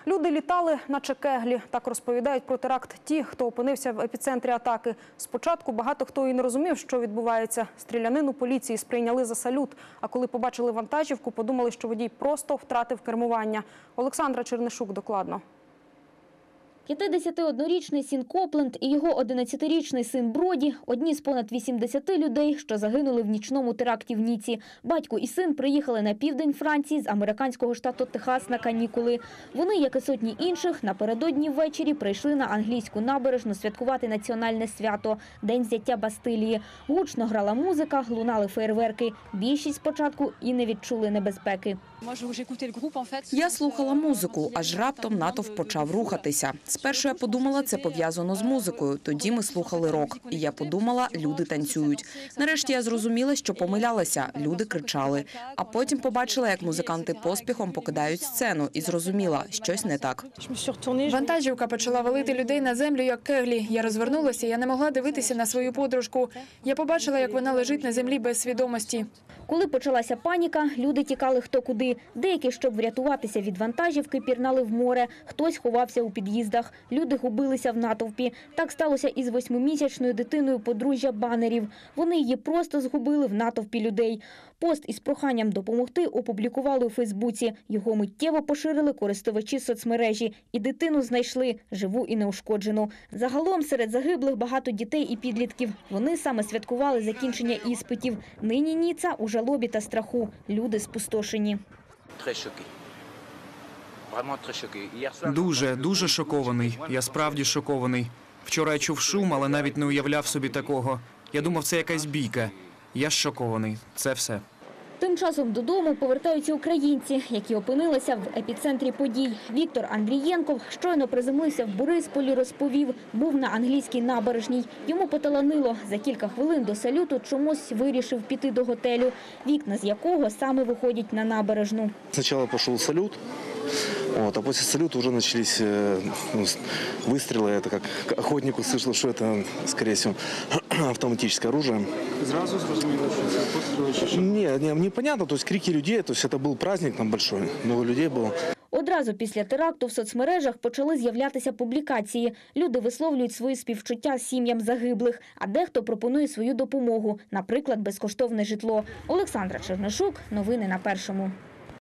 Люди літали, наче кеглі. Так розповідають про теракт ті, хто опинився в епіцентрі атаки. Спочатку багато хто і не розумів, що відбувається. Стрілянину поліції сприйняли за салют. А коли побачили вантажівку, подумали, що водій просто втратив кермування. Олександра Чернишук докладно. 51-річний Сін Копленд і його 11-річний син Броді – одні з понад 80 людей, що загинули в нічному теракті в Ніці. Батько і син приїхали на південь Франції з американського штату Техас на канікули. Вони, як і сотні інших, напередодні ввечері прийшли на англійську набережну святкувати національне свято – День взяття Бастилії. Гучно грала музика, лунали феєрверки. Більшість спочатку і не відчули небезпеки. Я слухала музику, аж раптом натовп почав рухатися. Спершу я подумала, це пов'язано з музикою. Тоді ми слухали рок. І я подумала, люди танцюють. Нарешті я зрозуміла, що помилялася. Люди кричали. А потім побачила, як музиканти поспіхом покидають сцену. І зрозуміла, щось не так. Вантажівка почала валити людей на землю, як кеглі. Я розвернулася, я не могла дивитися на свою подружку. Я побачила, як вона лежить на землі без свідомості. Коли почалася паніка, люди тікали хто куди. Деякі, щоб врятуватися від вантажівки, пірнали в море. Хтось ховався у під'їздах. Люди губилися в натовпі. Так сталося із 8-місячною дитиною подружжя Баннерів. Вони її просто згубили в натовпі людей. Пост із проханням допомогти опублікували у Фейсбуці. Його миттєво поширили користувачі соцмережі. І дитину знайшли, живу і неушкоджену. Загалом серед загиблих багато дітей і підлітків. Вони саме святкували закінчення іспитів. Нині Ніца у жалобі та страху. Люди спустошені. Дуже шокований. Я справді шокований. Вчора я чув шум, але навіть не уявляв собі такого. Я думав, це якась бійка. Я шокований. Це все. Тим часом додому повертаються українці, які опинилися в епіцентрі подій. Віктор Андрієнков щойно приземлився в Борисполі, розповів, був на англійській набережній. Йому поталанило. За кілька хвилин до салюту чомусь вирішив піти до готелю, вікна з якого саме виходять на набережну. Спочатку пішов салют, а після салюту вже почалися вистріли. Це як охотник услышав, що це, скоріше всього, автоматичне оружие. Зразу зрозуміло, що це постріли чи що? Ні, непонятно, то есть крики людей, то есть это был праздник там большой, много людей было. Одразу після теракту в соцмережах почали з'являтися публікації. Люди висловлюють свої співчуття сім'ям загиблих, а дехто пропонує свою допомогу, наприклад, безкоштовне житло. Олександра Чернишук, новини на Першому.